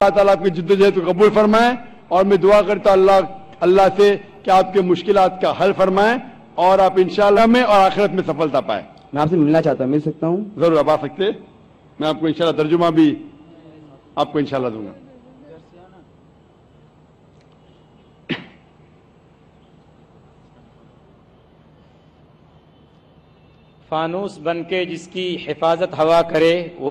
اللہ تعالیٰ آپ کی جدوجہد کو قبول فرمائیں، اور میں دعا کرتا ہوں اللہ سے کہ آپ کے مشکلات کا حل فرمائیں اور آپ انشاءاللہ میں اور آخرت میں سفلتا پائیں۔ میں آپ سے ملنا چاہتا ہوں، مل سکتا ہوں؟ ضرور آپ آ سکتے، میں آپ کو انشاءاللہ ترجمہ بھی آپ کو انشاءاللہ دوں گا۔ فانوس بن کے جس کی حفاظت ہوا کرے وہ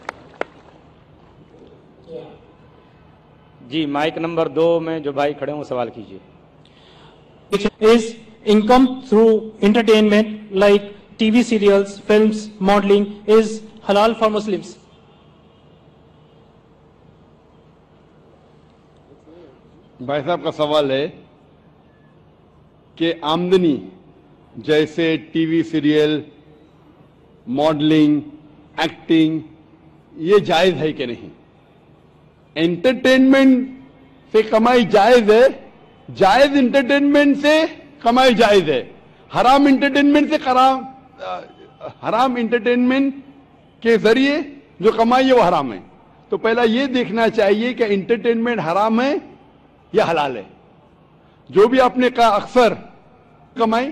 جی مائک نمبر 2 میں جو بھائی کھڑے ہیں وہ سوال کیجیے۔ Is income through entertainment like TV serials, films, modeling is halal for Muslims? بھائی صاحب کا سوال ہے کہ آمدنی جیسے TV serial, modelling, acting, یہ جائز ہے کہ نہیں؟ انٹرٹینمنٹ سے کمائی جائز ہے، جائز انٹرٹینمنٹ سے کمائی جائز ہے، حرام انٹرٹینمنٹ سے حرام انٹرٹینمنٹ کے ذریعے جو کمائی ہے وہ حرام ہے۔ تو پہلا یہ دیکھنا چاہیے کہ انٹرٹینمنٹ حرام ہے یا حلال ہے۔ جو بھی آپ نے کہا اکثر کمائی،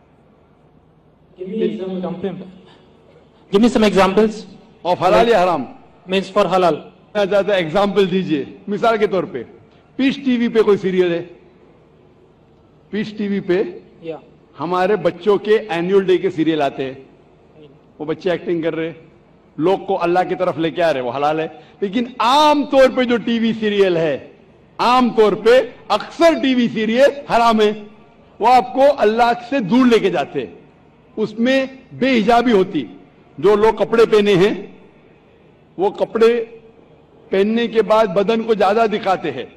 Give me some examples. اور حلال یا حرام Means for halal. زیادہ ایگزامپل دیجئے۔ مثال کے طور پہ پیس ٹی وی پہ کوئی سیریل ہے، پیس ٹی وی پہ Yeah. ہمارے بچوں کے اینیول ڈے کے سیریل آتے ہیں، وہ بچے ایکٹنگ کر رہے، لوگ کو اللہ کی طرف لے کے آ رہے، وہ حلال ہے۔ لیکن عام طور پہ جو ٹی وی سیریل ہے، عام طور پہ اکثر ٹی وی سیریل حرام ہے، وہ آپ کو اللہ سے دور لے کے جاتے، اس میں بے حجابی ہوتی۔ جو لوگ کپڑے پہنے ہیں وہ کپڑے پہننے کے بعد بدن کو زیادہ دکھاتے ہیں،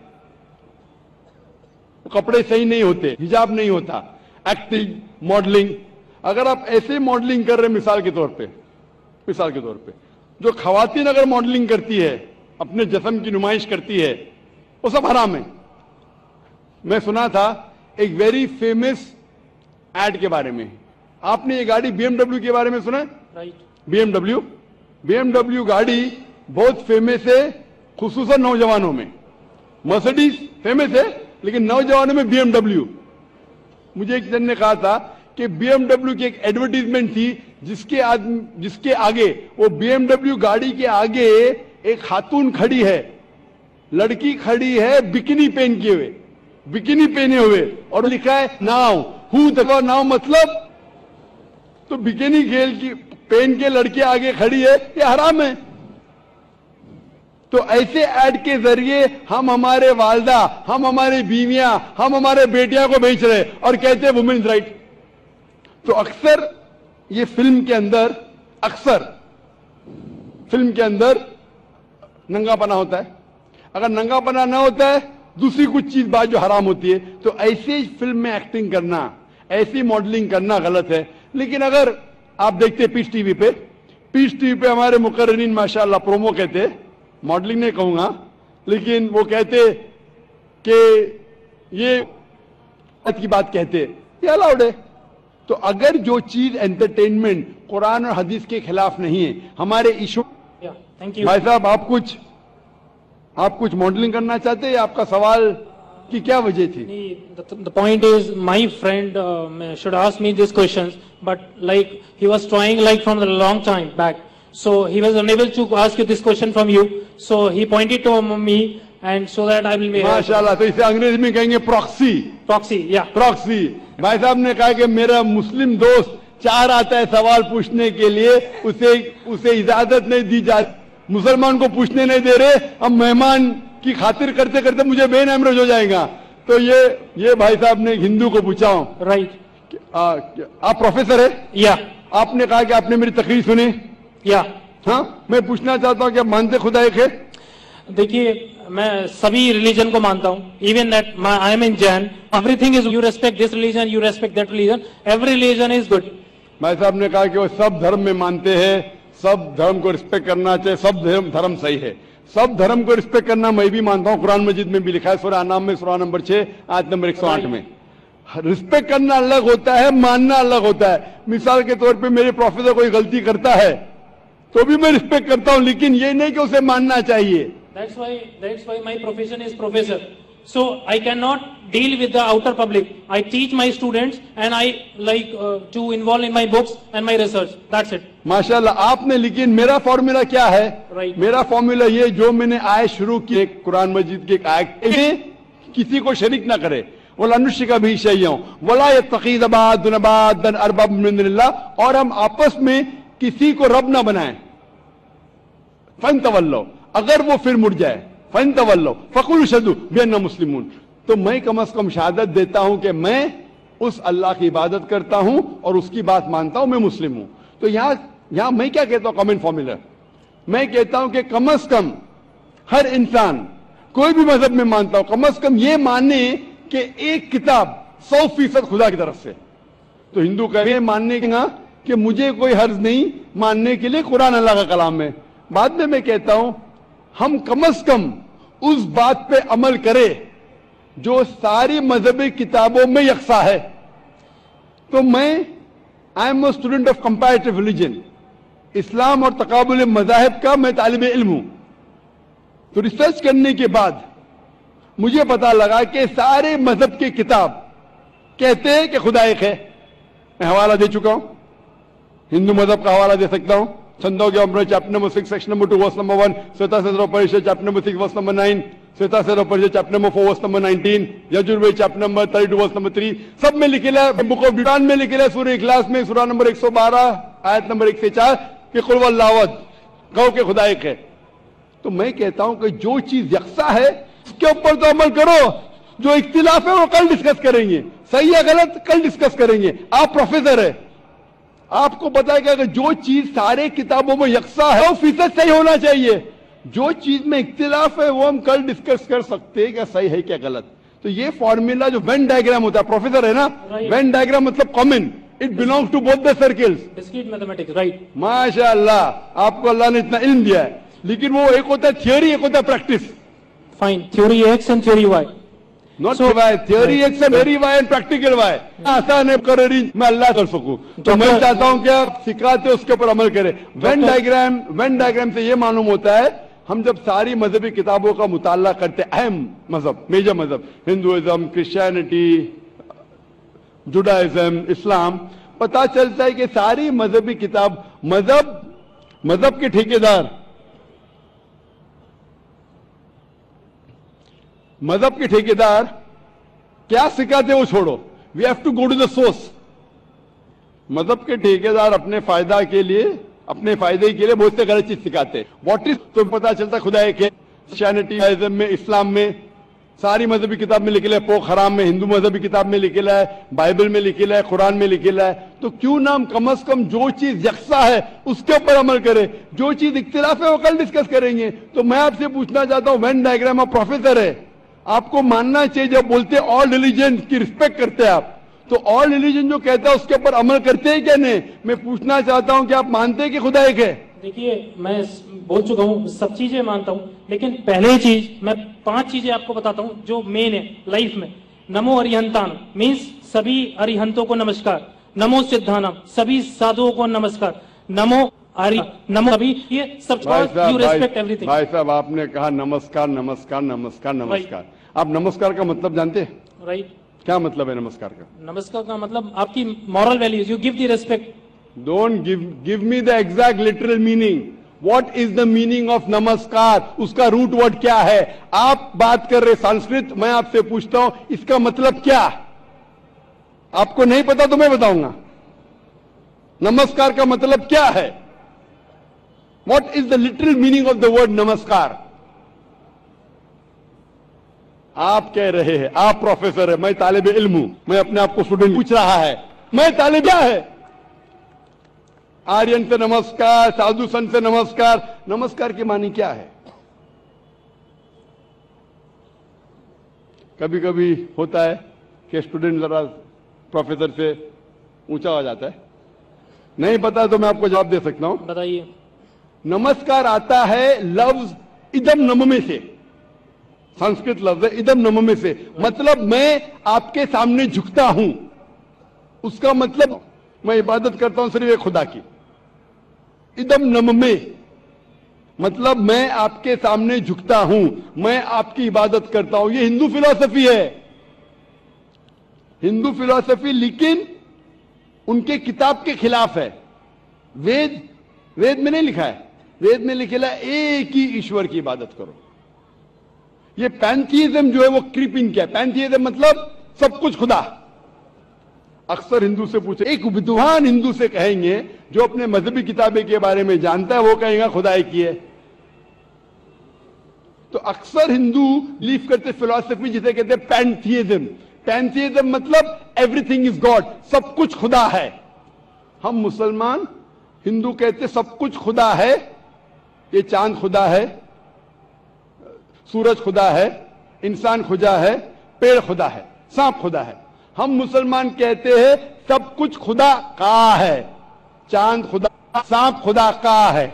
کپڑے صحیح نہیں ہوتے، حجاب نہیں ہوتا۔ ایکٹنگ، ماڈلنگ، اگر آپ ایسے ماڈلنگ کر رہے ہیں، مثال کے طور پہ جو خواتین اگر ماڈلنگ کرتی ہے، اپنے جسم کی نمائش کرتی ہے، وہ سب حرام ہے۔ میں سنا تھا ایک ویری فیمس ایڈ کے بارے میں، آپ نے یہ گاڑی بی ایم ڈبلیو کے بارے میں سنا ہے؟ Right. بی ایم ڈبلیو گاڑی بہت فیمس ہے، خصوصاً نوجوانوں میں۔ مرسڈیز فیمس ہے لیکن نوجوانوں میں بی ایم ڈبلیو۔ مجھے ایک جن نے کہا تھا کہ بی ایم ڈبلیو کی ایک ایڈورٹیزمنٹ تھی جس کے آگے، وہ بی ایم ڈبلیو گاڑی کے آگے ایک خاتون کھڑی ہے، لڑکی کھڑی ہے بکینی پہنے ہوئے، اور لکھا ہے ناؤ ناؤ، مطلب تو بکینی پہن کے لڑکی آگے کھڑی ہے، یہ حرام ہے۔ تو ایسے ایڈ کے ذریعے ہم ہمارے والدہ، ہم ہماری بیویاں، ہم ہمارے بیٹیاں کو بیچ رہے اور کہتے ہیں وومنز رائٹ۔ تو اکثر یہ فلم کے اندر ننگا پنا ہوتا ہے۔ اگر ننگا پنا نہ ہوتا ہے، دوسری کچھ چیز بات جو حرام ہوتی ہے، تو ایسی فلم میں ایکٹنگ کرنا، ایسی ماڈلنگ کرنا غلط ہے۔ لیکن اگر آپ دیکھتے پیس ٹی وی پہ ہمارے مقررین ماشاءاللہ پرومو کہتے، ماڈلنگ نہیں کہوں گا لیکن وہ کہتے کہ یہ کی بات کہتے، یہ الاؤڈ ہے۔ تو اگر جو چیز انٹرٹینمنٹ قرآن اور حدیث کے خلاف نہیں ہے، ہمارے ایشو۔ Yeah. Thank you. بھائی صاحب آپ کچھ ماڈلنگ کرنا چاہتے ہیں؟ آپ کا سوال کی کیا وجہ تھی؟ The point is, my friend should ask me these questions, but like he was trying like from a long time back, so he was unable to ask you this question from you, so he pointed to me, and so that I will be ماشاءاللہ۔ تو اسے انگریزی میں کہیں گے proxy. yeah. Proxy. بھائی صاحب نے کہا کہ میرا مسلم دوست چاہ آتا ہے سوال پوچھنے کے لیے، اسے اجازت نہیں دی جاتی، مسلمان کو پوچھنے نہیں دے رہے، اب مہمان کی خاطر کرتے کرتے مجھے بے نامرج ہو جائے گا۔ تو یہ بھائی صاحب نے ہندو کو پوچھا ہوں، Right. آپ پروفیسر ہے؟ Yeah. آپ نے کہا کہ آپ نے میری تقریر سنی؟ Yeah. ہاں، میں پوچھنا چاہتا ہوں کہ آپ مانتے خدا ایک ہے؟ دیکھیے میں سبھی ریلیجن کو مانتا ہوں، even that I am in Jain, everything is, you respect this religion, you respect that religion, every religion is good. بھائی صاحب نے کہا کہ وہ سب دھرم میں مانتے ہیں، سب دھرم کو رسپیکٹ کرنا چاہیے، سب دھرم صحیح ہے، سب دھرم کو رسپیکٹ کرنا میں بھی مانتا ہوں، قرآن مجید میں بھی لکھا ہے، سورہ انعام میں سورہ نمبر 6 آیت نمبر 108 میں۔ رسپیکٹ کرنا الگ ہوتا ہے، ماننا الگ ہوتا ہے۔ مثال کے طور پہ میرے پروفیسر کوئی غلطی کرتا ہے تو بھی میں رسپیکٹ کرتا ہوں، لیکن یہ نہیں کہ اسے ماننا چاہیے۔ That's why my profession is professor. So I cannot deal with the outer public. I teach my students and I like to involve in my books and my research. That's it. माशाल्लाह आपने, लेकिन मेरा formula क्या है? Right. मेरा formula ये, जो मैंने आयत शुरू की कुरान मजीद की एक आयत, किसी को शरीक ना करे, वला नुश्रिका बिही शैय्यन वला यत्तखिज़ बअदुना अरबाबन मिन दुनिल्लाह, और हम आपस में किसी को रब ना बनाएं। फन्तवल्लो, अगर वो फिर मुड़ जाए, फन्तवल्लो फकुलू शहदू बिअन्ना मुस्लिमून, तो मैं कम से कम शहादत देता हूं कि मैं उस अल्लाह की इबादत करता हूं और उसकी बात मानता हूं, मैं मुस्लिम हूं। तो यहां मैं क्या कहता हूं, कॉमन फॉर्मूला, मैं कहता हूं कि कम से कम हर इंसान कोई भी मजहब में मानता हूं, कम से कम ये माने कि एक किताब 100% खुदा की तरफ से। तो हिंदू कहे मानने कि मुझे कोई हर्ज नहीं मानने के लिए कुरान अल्लाह का कलाम है। बाद में मैं कहता हूं हम कम से कम उस बात पे अमल करें जो सारी मजहबी किताबों में यकसा है। तो मैं I am a student of comparative religion, इस्लाम और तकाबुल मजाहिब का मैं तालिब इल्म हूं। तो रिसर्च करने के बाद मुझे पता लगा कि सारे मजहब की किताब कहते हैं कि खुदा एक है। मैं हवाला दे चुका हूं, हिंदू मजहब का हवाला दे सकता हूं, Chandogya chapter number 6 section number 2 verse number 1, Shvetashvataropanishad chapter number 6 verse number 9, Shvetashvataropanishad chapter number 4 verse number 19, Yajurveda chapter number 32 verse number 3, सब में लिखेला है। बुक ऑफ ड्यूटान में लिखेला है, सूरह इखलास में सूरह नंबर 112 आयत नंबर 1 से 4 कि कुल वल्लाहु अहद, कहो कि खुदा एक है। तो मैं कहता हूं कि जो चीज यकसा है उसके ऊपर तो अमल करो, जो इख्तिलाफ है वो कल डिस्कस करेंगे, सही है गलत कल डिस्कस करेंगे। आप प्रोफेसर है, आपको पता है कि अगर जो चीज सारे किताबों में यकसा है वो फीसद सही होना चाहिए, जो चीज में इख्तिलाफ है वो हम कल डिस्कस कर सकते हैं क्या सही है क्या गलत। तो ये फॉर्मूला जो वेन डायग्राम होता है, प्रोफेसर है ना, वेन डायग्राम मतलब common, it belongs to both the circles. Discrete mathematics, right. माशाअल्लाह, आपको अल्लाह ने इतना इल्म दिया है, लेकिन वो एक होता है थियोरी, एक होता है practice. Fine, theory X and theory Y, not Y, theory X and theory Y and practical Y. आसान है कर मैं अल्लाह कर सकूं, तो मैं चाहता हूं कि आप सिखाते उसके ऊपर अमल करें। वेन डायग्राम से ये मालूम होता है, हम जब सारी मजहबी किताबों का मुताला करते, अहम मजहब, मेजर मजहब, हिंदुइज्म, क्रिश्चियनिटी, जुडाइज्म, इस्लाम, पता चलता है कि सारी मजहबी किताब, मजहब के ठेकेदार, मजहब के ठेकेदार क्या सिखाते वो छोड़ो, we have to go to the source. मजहब के ठेकेदार अपने फायदा के लिए, अपने फायदे के लिए बहुत से गलत चीज सिखाते हैं। व्हाट इज, तो पता चलता खुदा एक है। क्रिश्चियनिटी में, इस्लाम में, सारी मजहबी किताब में लिखेला है, पोक हराम में, हिंदू मजहबी किताब में लिखेला है, बाइबल में लिखेला है, कुरान में लिखेला है। तो क्यों ना हम कम से कम जो चीज यकसा है उसके ऊपर अमल करें, जो चीज इख्तिलाफ है वो कल डिस्कस करेंगे। तो मैं आपसे पूछना चाहता हूं, वेन डायग्राम आप प्रोफेसर है, आपको मानना चाहिए, जब बोलते हैं ऑल रिलीजन की रिस्पेक्ट करते हैं आप, तो ऑल रिलीजन जो कहता है उसके ऊपर अमल करते हैं क्या नहीं। मैं पूछना चाहता हूं कि आप मानते हैं कि खुदा एक है। देखिए, मैं बोल चुका हूँ, सब चीजें मानता हूँ, लेकिन पहले चीज मैं 5 चीजें आपको बताता हूँ जो मेन है लाइफ में। नमो अरिहंतान मीन्स सभी अरिहंतों को नमस्कार, नमो सिद्धानम सभी साधुओं को नमस्कार, नमो नमो सभी, ये सब यू रिस्पेक्ट एवरीथिंग। भाई साहब, आपने कहा नमस्कार नमस्कार नमस्कार नमस्कार, आप नमस्कार का मतलब जानते हैं? राइट। क्या मतलब है नमस्कार का? नमस्कार का मतलब आपकी moral values, you give the respect. Don't give me the exact literal meaning. What is the meaning of namaskar, उसका रूट वर्ड क्या है? आप बात कर रहे संस्कृत, मैं आपसे पूछता हूं इसका मतलब क्या? आपको नहीं पता तो मैं बताऊंगा। नमस्कार का मतलब क्या है? What is the literal meaning of the word namaskar? आप कह रहे हैं, आप प्रोफेसर है, मैं तालिब इल्म हूं, मैं अपने आप को स्टूडेंट पूछ रहा है, मैं तालिब क्या है? आर्यन से नमस्कार, साधु संत से नमस्कार, नमस्कार की मानी क्या है? कभी कभी होता है कि स्टूडेंट जरा प्रोफेसर से ऊंचा हो जाता है, नहीं पता तो मैं आपको जवाब दे सकता हूं। बताइए। नमस्कार आता है लफ्ज इदम नममे से, संस्कृत लफ्ज है इदम नममे से, मतलब मैं आपके सामने झुकता हूं, उसका मतलब मैं इबादत करता हूं सिर्फ एक खुदा की। इदम नममे मतलब मैं आपके सामने झुकता हूं, मैं आपकी इबादत करता हूं। ये हिंदू फिलॉसफी है, हिंदू फिलॉसफी, लेकिन उनके किताब के खिलाफ है। वेद में नहीं लिखा है, वेद में लिखा है एक ही ईश्वर की इबादत करो। ये पैंथीइज्म जो है वो क्रीपिंग क्या है? पैंथीइज्म मतलब सब कुछ खुदा। अक्सर हिंदू से पूछे, एक विद्वान हिंदू से कहेंगे जो अपने मजहबी किताबें के बारे में जानता है, वो कहेगा खुदा एक ही है। तो अक्सर हिंदू बिलीव करते फिलॉसफी जिसे कहते हैं पैंथीइज्म। पैंथीइज्म मतलब एवरीथिंग इज गॉड, सब कुछ खुदा है। हम मुसलमान हिंदू कहते सब कुछ खुदा है। ये चांद खुदा है, सूरज खुदा है, इंसान खुदा है, पेड़ खुदा है, सांप खुदा है। हम मुसलमान कहते हैं सब कुछ खुदा का है, चांद खुदा, सांप खुदा का है।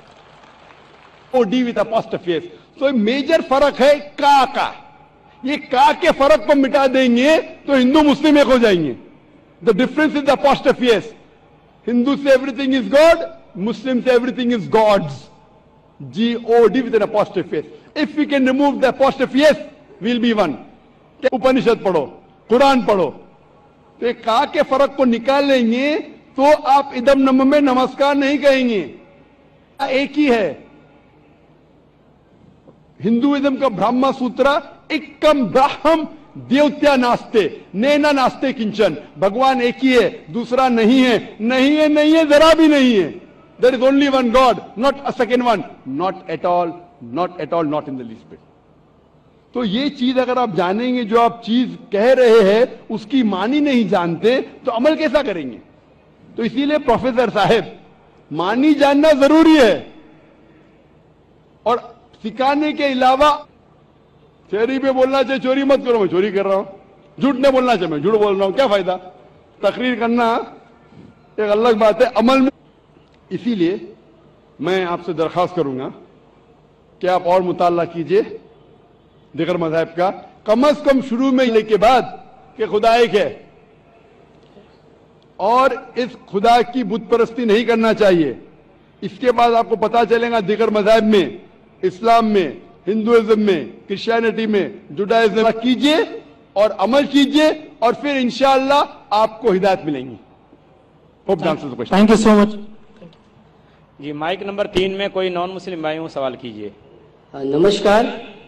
O D with apostrophe S. तो मेजर फर्क है का। ये का के फर्क को मिटा देंगे तो हिंदू मुस्लिम एक हो जाएंगे। The difference is apostrophe S. Hindu से एवरीथिंग इज गॉड, मुस्लिम से everything is God's. G-O-D with an apostrophe S. If we can remove the apostrophe S, we'll be one. Upanishad पढ़ो, कुरान पढ़ो, तो एक का के फर्क को निकाल लेंगे तो आप इदम नम में नमस्कार नहीं कहेंगे, एक ही है। हिंदुइज्म का ब्रह्म सूत्र एकम ब्राह्म देवत्या नास्ते नैना नास्ते किंचन। भगवान एक ही है, दूसरा नहीं है, नहीं है, नहीं है, जरा भी नहीं है। There is only one God, not a second one, not at all, not at all, not in the least bit. तो ये चीज अगर आप जानेंगे, जो आप चीज कह रहे हैं उसकी मानी नहीं जानते तो अमल कैसा करेंगे? तो इसीलिए प्रोफेसर साहब, मानी जानना जरूरी है और सिखाने के अलावा चोरी पे बोलना चाहिए, चोरी मत करो, मैं चोरी कर रहा हूं। झूठ नहीं बोलना चाहिए, मैं झूठ बोल रहा हूं, क्या फायदा? तकरीर करना एक अलग बात है, अमल में। इसीलिए मैं आपसे दरखास्त करूंगा कि आप और मुताला कीजिए दिगर मज़हब का, कम से कम शुरू में लेके बाद कि खुदा एक है और इस खुदा की बुत परस्ती नहीं करना चाहिए। इसके बाद आपको पता चलेगा दिगर मज़हब में, इस्लाम में, हिंदुइज्म में, क्रिश्चियनिटी में, जुडाइज्म में कीजिए और अमल कीजिए और फिर इंशाअल्लाह आपको हिदायत मिलेंगी। Hope the answers the question. Thank you so much. जी, माइक नंबर 3 में कोई नॉन मुस्लिम भाई हो, सवाल कीजिए। नमस्कार।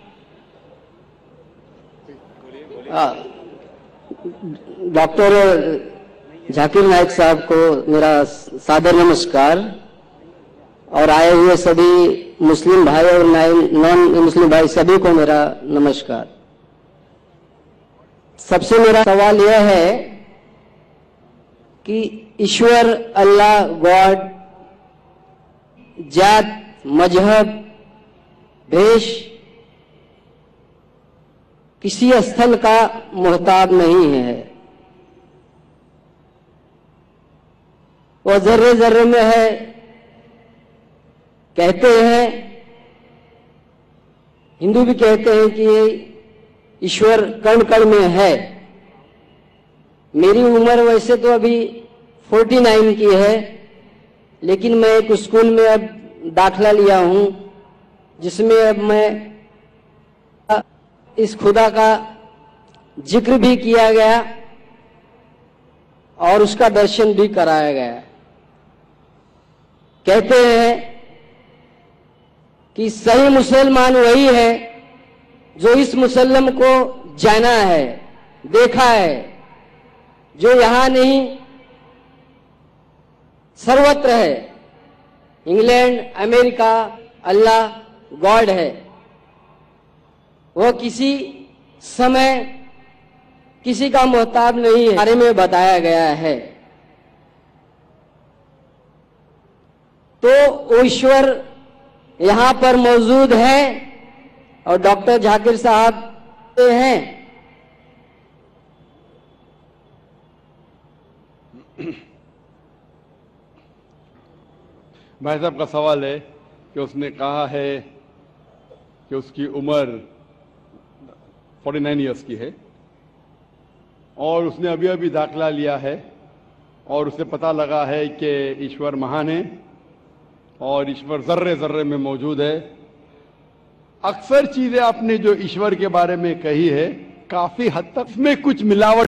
डॉक्टर जाकिर नाइक साहब को मेरा सादर नमस्कार और आए हुए सभी मुस्लिम भाई और नॉन मुस्लिम भाई सभी को मेरा नमस्कार। सबसे मेरा सवाल यह है कि ईश्वर, अल्लाह, गॉड, जात, मजहब, भेष किसी स्थल का मोहताज नहीं है। वह जर्रे जर्रे में है। कहते हैं, हिंदू भी कहते हैं कि ये ईश्वर कण कण में है। मेरी उम्र वैसे तो अभी 49 की है, लेकिन मैं एक स्कूल में अब दाखला लिया हूं जिसमें अब मैं इस खुदा का जिक्र भी किया गया और उसका दर्शन भी कराया गया। कहते हैं कि सही मुसलमान वही है जो इस मुसल्लम को जाना है, देखा है, जो यहां नहीं सर्वत्र है। इंग्लैंड, अमेरिका, अल्लाह, गॉड है। वह किसी समय किसी का मोहताज नहीं है, बारे में बताया गया है। तो वो ईश्वर यहां पर मौजूद है और डॉक्टर जाकिर साहब हैं। भाई साहब का सवाल है कि उसने कहा है कि उसकी उम्र 49 इयर्स की है और उसने अभी अभी दाखिला लिया है और उसे पता लगा है कि ईश्वर महान है اور ایشور ذرے ذرے میں موجود ہے. اکثر چیزیں آپ نے جو ایشور کے بارے میں کہی ہے کافی حد تک اس میں کچھ ملاوٹ